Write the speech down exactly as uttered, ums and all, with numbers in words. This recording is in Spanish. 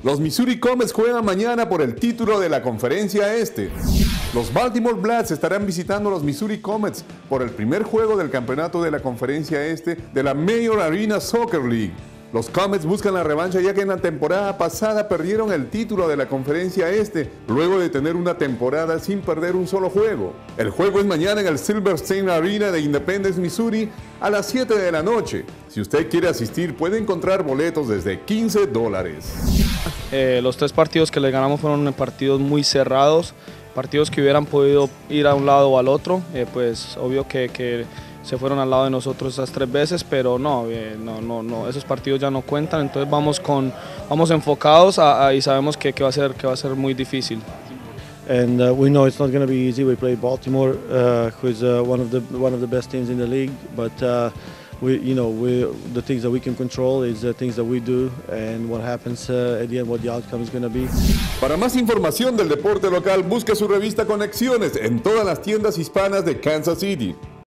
Los Missouri Comets juegan mañana por el título de la Conferencia Este. Los Baltimore Blacks estarán visitando a los Missouri Comets por el primer juego del campeonato de la Conferencia Este de la Mayor Arena Soccer League. Los Comets buscan la revancha ya que en la temporada pasada perdieron el título de la Conferencia Este luego de tener una temporada sin perder un solo juego. El juego es mañana en el Silverstein Arena de Independence, Missouri a las siete de la noche. Si usted quiere asistir puede encontrar boletos desde quince dólares. Eh, los tres partidos que le ganamos fueron partidos muy cerrados, partidos que hubieran podido ir a un lado o al otro, eh, pues obvio que, que se fueron al lado de nosotros esas tres veces, pero no, eh, no, no, no, esos partidos ya no cuentan, entonces vamos, con, vamos enfocados a, a, y sabemos que, que, va a ser, que va a ser muy difícil. And uh, we know it's not going to be easy. We play Baltimore, uh, who is uh, one of the one of the best teams in the league, but uh, we, you know, we the things that we can control is the things that we do, and what happens uh, at the end, what the outcome is going to be. Para más información del deporte local, busque su revista Conexiones en todas las tiendas hispanas de Kansas City.